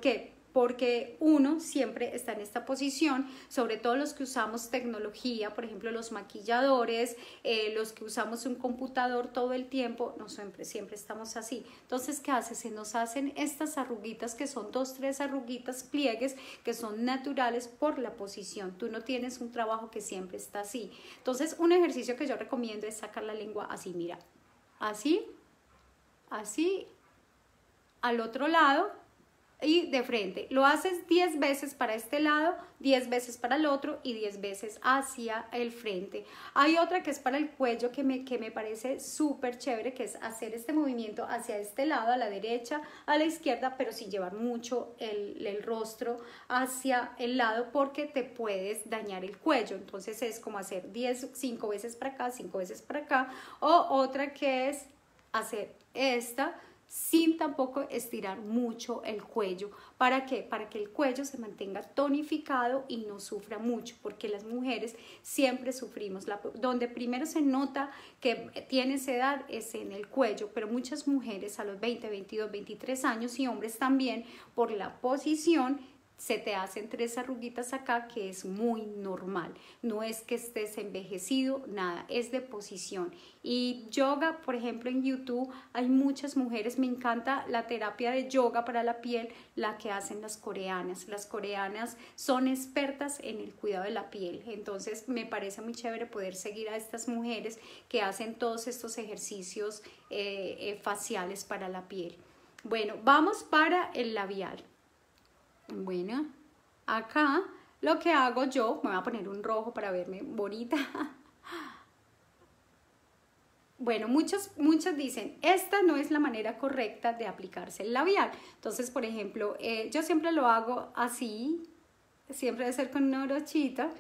porque uno siempre está en esta posición, sobre todo los que usamos tecnología, por ejemplo los maquilladores, eh, los que usamos un computador todo el tiempo, no siempre, siempre estamos así. Entonces, ¿qué hace? Se nos hacen estas arruguitas que son dos, tres arruguitas, pliegues, que son naturales por la posición. Tú no tienes un trabajo que siempre está así. Entonces, un ejercicio que yo recomiendo es sacar la lengua así, mira, así, así, al otro lado, y de frente. Lo haces diez veces para este lado, diez veces para el otro y diez veces hacia el frente. Hay otra que es para el cuello que me, que me parece súper chévere, que es hacer este movimiento hacia este lado, a la derecha, a la izquierda, pero sin llevar mucho el, el rostro hacia el lado porque te puedes dañar el cuello. Entonces es como hacer diez, cinco veces para acá, cinco veces para acá. O otra que es hacer esta sin tampoco estirar mucho el cuello. ¿Para qué? Para que el cuello se mantenga tonificado y no sufra mucho, porque las mujeres siempre sufrimos. La, donde primero se nota que tienes edad es en el cuello, pero muchas mujeres a los veinte, veintidós, veintitrés años y hombres también, por la posición, se te hacen tres arruguitas acá, que es muy normal. No es que estés envejecido, nada, es de posición. Y yoga, por ejemplo, en YouTube hay muchas mujeres, me encanta la terapia de yoga para la piel, la que hacen las coreanas. Las coreanas son expertas en el cuidado de la piel, entonces me parece muy chévere poder seguir a estas mujeres que hacen todos estos ejercicios eh, eh, faciales para la piel. Bueno, vamos para el labial. Bueno, acá lo que hago yo, me voy a poner un rojo para verme bonita. Bueno, muchos, muchos dicen, esta no es la manera correcta de aplicarse el labial. Entonces, por ejemplo, eh, yo siempre lo hago así, siempre debe ser con una brochita.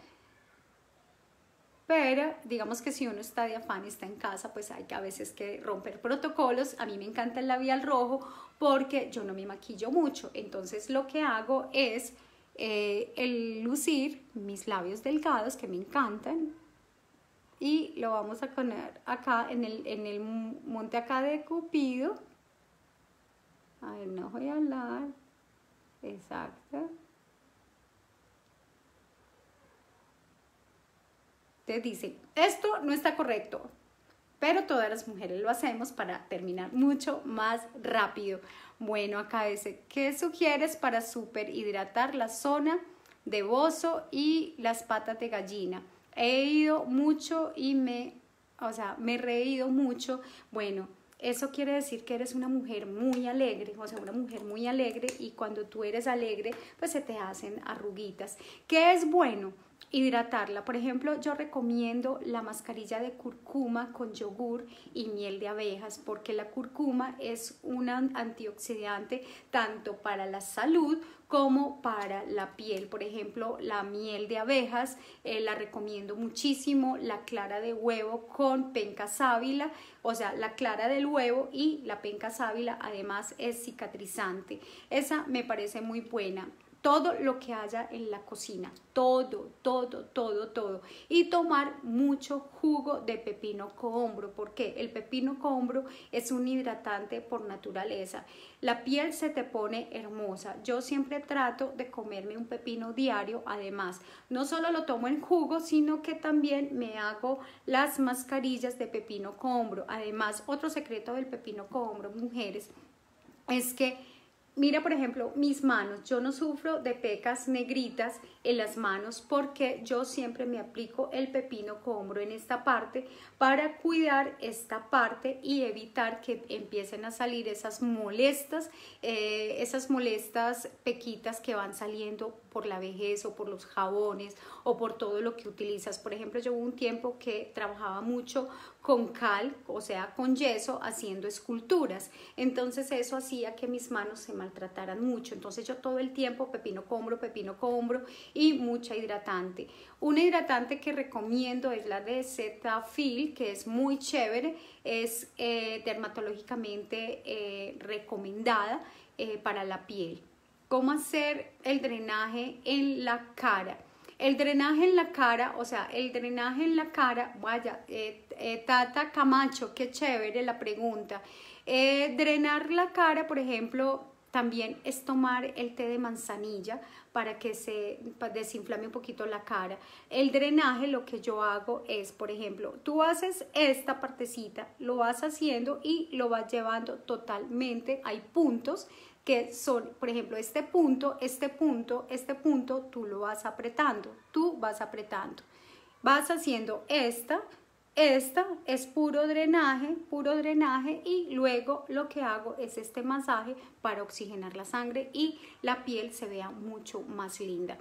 Pero digamos que si uno está de afán, está en casa, pues hay que a veces que romper protocolos. A mí me encanta el labial rojo porque yo no me maquillo mucho. Entonces lo que hago es eh, el lucir mis labios delgados que me encantan. Y lo vamos a poner acá en el, en el monte acá de Cupido. A ver, no voy a hablar. Exacto. Dicen, esto no está correcto, pero todas las mujeres lo hacemos para terminar mucho más rápido. Bueno, acá dice, ¿qué sugieres para super hidratar la zona de bozo y las patas de gallina? He ido mucho y me, o sea, me he reído mucho. Bueno, eso quiere decir que eres una mujer muy alegre, o sea, una mujer muy alegre, y cuando tú eres alegre, pues se te hacen arruguitas. ¿Qué es bueno? Hidratarla. Por ejemplo, yo recomiendo la mascarilla de cúrcuma con yogur y miel de abejas, porque la cúrcuma es un antioxidante tanto para la salud como para la piel. Por ejemplo, la miel de abejas eh, la recomiendo muchísimo, la clara de huevo con penca sábila, o sea, la clara del huevo y la penca sábila además es cicatrizante. Esa me parece muy buena. Todo lo que haya en la cocina, todo, todo, todo, todo. Y tomar mucho jugo de pepino cohombro, porque el pepino cohombro es un hidratante por naturaleza. La piel se te pone hermosa. Yo siempre trato de comerme un pepino diario. Además, no solo lo tomo en jugo, sino que también me hago las mascarillas de pepino cohombro. Además, otro secreto del pepino cohombro, mujeres, es que mira, por ejemplo, mis manos. Yo no sufro de pecas negritas en las manos porque yo siempre me aplico el pepino cohombro en esta parte para cuidar esta parte y evitar que empiecen a salir esas molestas, eh, esas molestas pequitas que van saliendo por la vejez o por los jabones o por todo lo que utilizas. Por ejemplo, yo hubo un tiempo que trabajaba mucho con cal, o sea, con yeso, haciendo esculturas. Entonces eso hacía que mis manos se maltrataran mucho. Entonces yo todo el tiempo pepino cohombro, pepino cohombro y mucha hidratante. Una hidratante que recomiendo es la de Cetaphil, que es muy chévere, es eh, dermatológicamente eh, recomendada eh, para la piel. ¿Cómo hacer el drenaje en la cara? El drenaje en la cara, o sea, el drenaje en la cara, vaya, eh, eh, Tata Camacho, qué chévere la pregunta. Eh, drenar la cara, por ejemplo, también es tomar el té de manzanilla para que se desinflame un poquito la cara. El drenaje, lo que yo hago es, por ejemplo, tú haces esta partecita, lo vas haciendo y lo vas llevando totalmente. Hay puntos que son, por ejemplo, este punto, este punto, este punto, tú lo vas apretando, tú vas apretando. Vas haciendo esta, esta es puro drenaje, puro drenaje y luego lo que hago es este masaje para oxigenar la sangre y la piel se vea mucho más linda.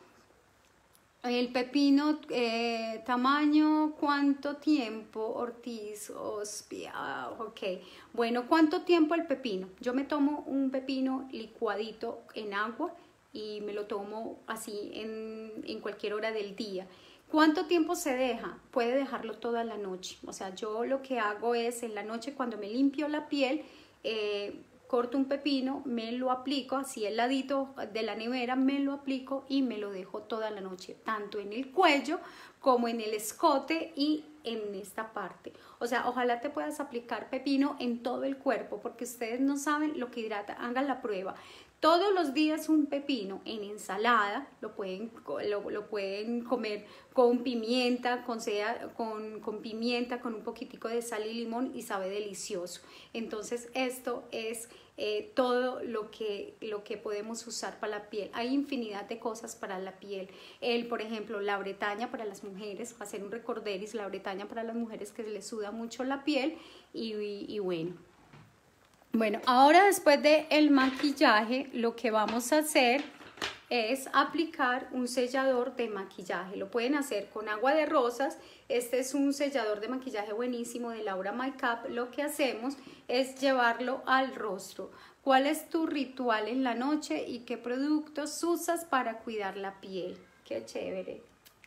El pepino, eh, tamaño, ¿cuánto tiempo? Ortiz, Ospia, ok. Bueno, ¿cuánto tiempo el pepino? Yo me tomo un pepino licuadito en agua y me lo tomo así en, en cualquier hora del día. ¿Cuánto tiempo se deja? Puede dejarlo toda la noche. O sea, yo lo que hago es en la noche cuando me limpio la piel, eh, corto un pepino, me lo aplico, así el ladito de la nevera, me lo aplico y me lo dejo toda la noche, tanto en el cuello como en el escote y en esta parte. O sea, ojalá te puedas aplicar pepino en todo el cuerpo, porque ustedes no saben lo que hidrata. Hagan la prueba. Todos los días un pepino en ensalada, lo pueden, lo, lo pueden comer con pimienta, con, sea, con, con pimienta, con un poquitico de sal y limón y sabe delicioso. Entonces esto es eh, todo lo que, lo que podemos usar para la piel. Hay infinidad de cosas para la piel. El, por ejemplo, la bretaña para las mujeres, hacer un recorderis, la bretaña para las mujeres que les suda mucho la piel y, y, y bueno. Bueno, ahora después del maquillaje, lo que vamos a hacer es aplicar un sellador de maquillaje. Lo pueden hacer con agua de rosas. Este es un sellador de maquillaje buenísimo de Laura Makeup. Lo que hacemos es llevarlo al rostro. ¿Cuál es tu ritual en la noche y qué productos usas para cuidar la piel? Qué chévere.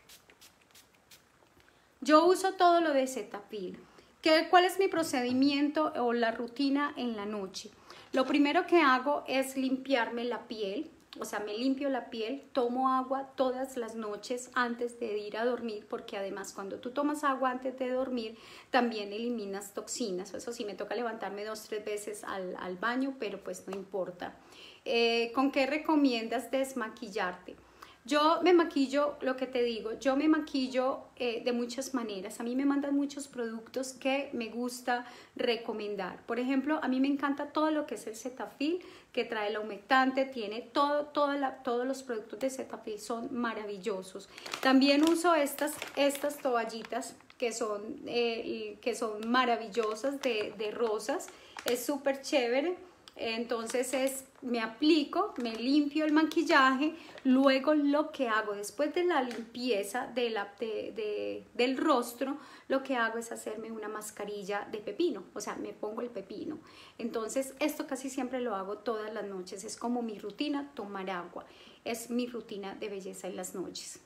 Yo uso todo lo de Cetaphil. ¿Qué, ¿Cuál es mi procedimiento o la rutina en la noche? Lo primero que hago es limpiarme la piel, o sea, me limpio la piel, tomo agua todas las noches antes de ir a dormir, porque además cuando tú tomas agua antes de dormir, también eliminas toxinas. Eso sí, me toca levantarme dos, tres veces al, al baño, pero pues no importa. Eh, ¿Con qué recomiendas desmaquillarte? Yo me maquillo, lo que te digo, yo me maquillo eh, de muchas maneras. A mí me mandan muchos productos que me gusta recomendar. Por ejemplo, a mí me encanta todo lo que es el Cetaphil, que trae la humectante, tiene todo, toda la, todos los productos de Cetaphil son maravillosos. También uso estas, estas toallitas que son, eh, que son maravillosas de, de rosas. Es súper chévere. Entonces es, me aplico, me limpio el maquillaje, luego lo que hago después de la limpieza de la, de, de, del rostro, lo que hago es hacerme una mascarilla de pepino, o sea, me pongo el pepino. Entonces esto casi siempre lo hago todas las noches, es como mi rutina, tomar agua, es mi rutina de belleza en las noches.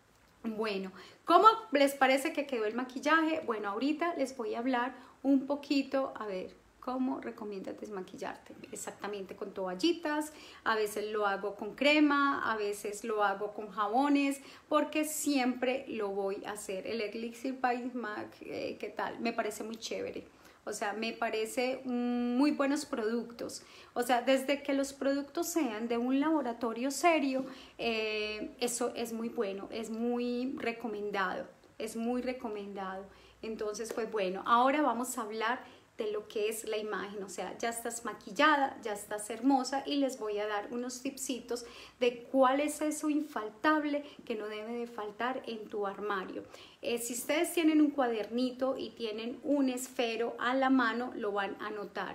Bueno, ¿cómo les parece que quedó el maquillaje? Bueno, ahorita les voy a hablar un poquito, a ver, ¿cómo recomiendas desmaquillarte? Exactamente con toallitas, a veces lo hago con crema, a veces lo hago con jabones, porque siempre lo voy a hacer. El Elixir by Mac, eh, ¿qué tal? Me parece muy chévere. O sea, me parece muy buenos productos. O sea, desde que los productos sean de un laboratorio serio, eh, eso es muy bueno, es muy recomendado, es muy recomendado. Entonces, pues bueno, ahora vamos a hablar de lo que es la imagen, o sea, ya estás maquillada, ya estás hermosa y les voy a dar unos tipsitos de cuál es eso infaltable que no debe de faltar en tu armario. Eh, si ustedes tienen un cuadernito y tienen un esfero a la mano, lo van a notar.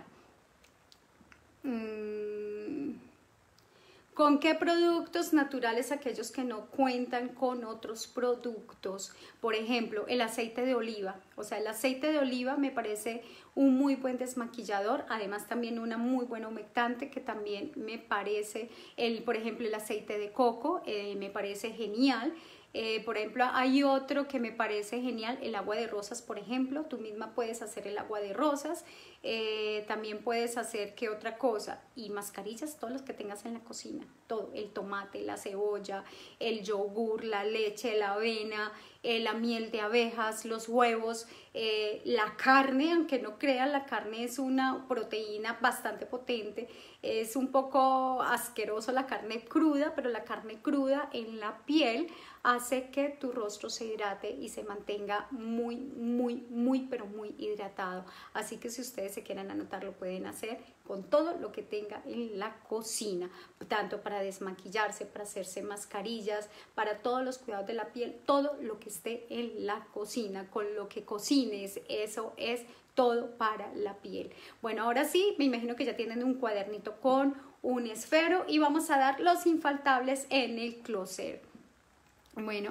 Mm. ¿Con qué productos naturales aquellos que no cuentan con otros productos? Por ejemplo, el aceite de oliva. O sea, el aceite de oliva me parece un muy buen desmaquillador. Además, también una muy buena humectante que también me parece, el, por ejemplo, el aceite de coco eh, me parece genial. Eh, por ejemplo, hay otro que me parece genial, el agua de rosas, por ejemplo. Tú misma puedes hacer el agua de rosas. Eh, también puedes hacer, ¿qué otra cosa? Y mascarillas, todos los que tengas en la cocina. Todo, el tomate, la cebolla, el yogur, la leche, la avena, eh, la miel de abejas, los huevos. Eh, la carne, aunque no crean, la carne es una proteína bastante potente. Es un poco asqueroso la carne cruda, pero la carne cruda en la piel hace que tu rostro se hidrate y se mantenga muy, muy, muy, pero muy hidratado. Así que si ustedes se quieren anotar, lo pueden hacer con todo lo que tenga en la cocina, tanto para desmaquillarse, para hacerse mascarillas, para todos los cuidados de la piel, todo lo que esté en la cocina, con lo que cocines, eso es todo para la piel. Bueno, ahora sí, me imagino que ya tienen un cuadernito con un esfero y vamos a dar los infaltables en el closet. Bueno,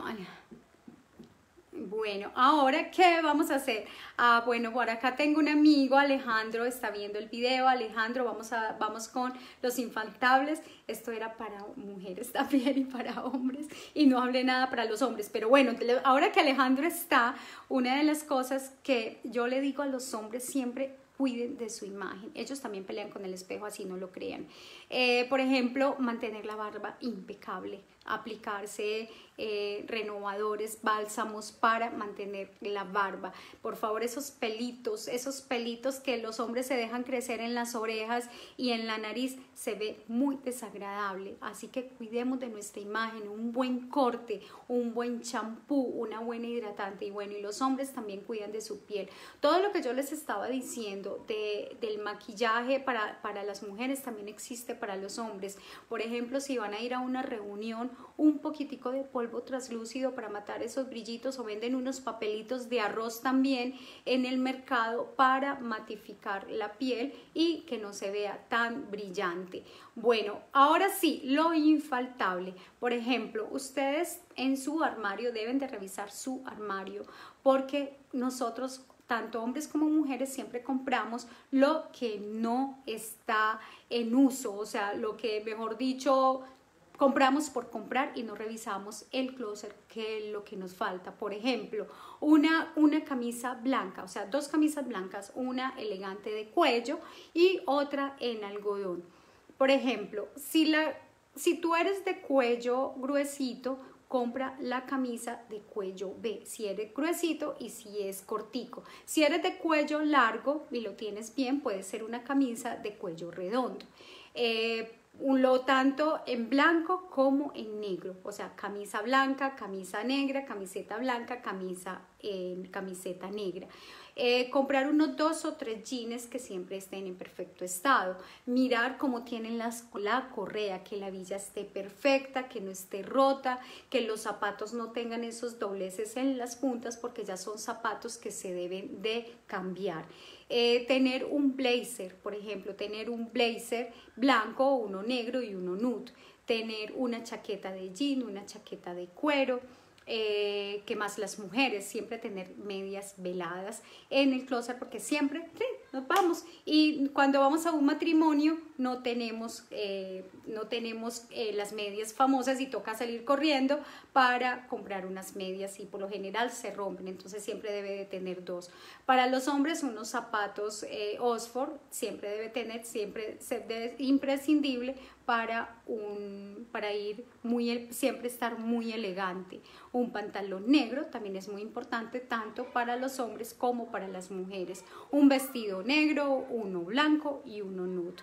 bueno, ahora ¿qué vamos a hacer? Ah, bueno, por acá tengo un amigo, Alejandro, está viendo el video. Alejandro, vamos, a, vamos con los infaltables. Esto era para mujeres también y para hombres, y no hablé nada para los hombres. Pero bueno, ahora que Alejandro está, una de las cosas que yo le digo a los hombres siempre: cuiden de su imagen. Ellos también pelean con el espejo, así no lo crean. Eh, por ejemplo, mantener la barba impecable, aplicarse eh, renovadores, bálsamos para mantener la barba. Por favor, esos pelitos, esos pelitos que los hombres se dejan crecer en las orejas y en la nariz, se ve muy desagradable. Así que cuidemos de nuestra imagen, un buen corte, un buen champú, una buena hidratante. Y bueno, y los hombres también cuidan de su piel. Todo lo que yo les estaba diciendo de, del maquillaje para, para las mujeres también existe para los hombres. Por ejemplo, si van a ir a una reunión, un poquitico de polvo translúcido para matar esos brillitos, o venden unos papelitos de arroz también en el mercado para matificar la piel y que no se vea tan brillante. Bueno, ahora sí, lo infaltable. Por ejemplo, ustedes en su armario deben de revisar su armario, porque nosotros, tanto hombres como mujeres, siempre compramos lo que no está en uso, o sea, lo que, mejor dicho, compramos por comprar y no revisamos el closet, que es lo que nos falta. Por ejemplo, una, una camisa blanca, o sea, dos camisas blancas, una elegante de cuello y otra en algodón. Por ejemplo, si, la, si tú eres de cuello gruesito, compra la camisa de cuello B, si eres gruesito y si es cortico. Si eres de cuello largo y lo tienes bien, puede ser una camisa de cuello redondo. Eh, lo tanto en blanco como en negro, o sea, camisa blanca, camisa negra, camiseta blanca, camisa, eh, camiseta negra. Eh, comprar unos dos o tres jeans que siempre estén en perfecto estado, mirar cómo tienen las, la correa, que la villa esté perfecta, que no esté rota, que los zapatos no tengan esos dobleces en las puntas, porque ya son zapatos que se deben de cambiar. Eh, tener un blazer, por ejemplo, tener un blazer blanco, uno negro y uno nude, tener una chaqueta de jean, una chaqueta de cuero. Eh, que más las mujeres, siempre tener medias veladas en el closet, porque siempre sí, nos vamos, y cuando vamos a un matrimonio no tenemos, eh, no tenemos eh, las medias famosas y toca salir corriendo para comprar unas medias y por lo general se rompen, entonces siempre debe de tener dos. Para los hombres, unos zapatos eh, Oxford, siempre debe tener, siempre es imprescindible para, un, para ir muy, siempre estar muy elegante. Un pantalón negro también es muy importante, tanto para los hombres como para las mujeres. Un vestido negro, uno blanco y uno nude.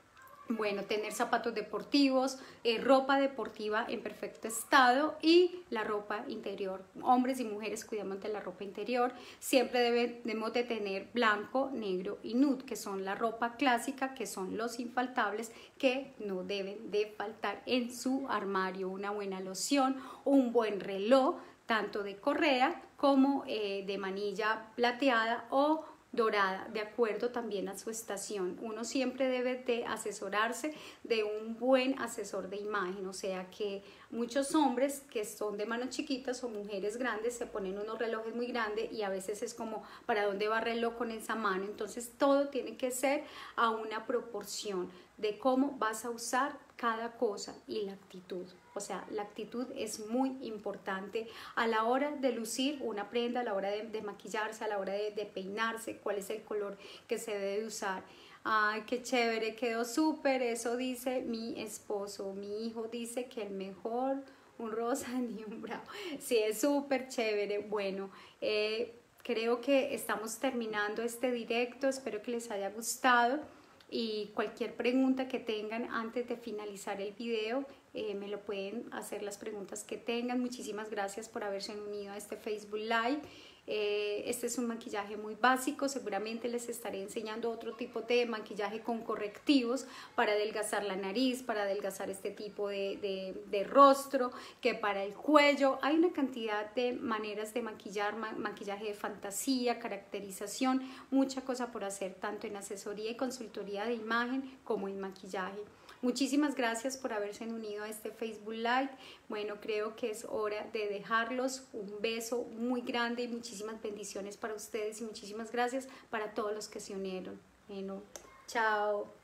Bueno, tener zapatos deportivos, eh, ropa deportiva en perfecto estado y la ropa interior. Hombres y mujeres cuidamos de la ropa interior. Siempre debemos de tener blanco, negro y nude, que son la ropa clásica, que son los infaltables que no deben de faltar en su armario. Una buena loción, un buen reloj, tanto de correa como eh, de manilla plateada o dorada, de acuerdo también a su estación. Uno siempre debe de asesorarse de un buen asesor de imagen, o sea que muchos hombres que son de manos chiquitas o mujeres grandes se ponen unos relojes muy grandes y a veces es como, ¿para dónde va el reloj con esa mano? Entonces todo tiene que ser a una proporción de cómo vas a usar cada cosa y la actitud. O sea, la actitud es muy importante a la hora de lucir una prenda, a la hora de, de maquillarse, a la hora de, de peinarse, cuál es el color que se debe usar. Ay, qué chévere, quedó súper, eso dice mi esposo. Mi hijo dice que el mejor, un rosa ni un bravo. Sí, es súper chévere. Bueno, eh, creo que estamos terminando este directo, espero que les haya gustado y cualquier pregunta que tengan antes de finalizar el video, eh, me lo pueden hacer las preguntas que tengan. Muchísimas gracias por haberse unido a este Facebook Live. Eh, este es un maquillaje muy básico, seguramente les estaré enseñando otro tipo de maquillaje con correctivos para adelgazar la nariz, para adelgazar este tipo de, de, de rostro, que para el cuello. Hay una cantidad de maneras de maquillar, ma maquillaje de fantasía, caracterización, mucha cosa por hacer, tanto en asesoría y consultoría de imagen como en maquillaje. Muchísimas gracias por haberse unido a este Facebook Live. Bueno, creo que es hora de dejarlos. Un beso muy grande y muchísimas bendiciones para ustedes y muchísimas gracias para todos los que se unieron. Bueno, chao.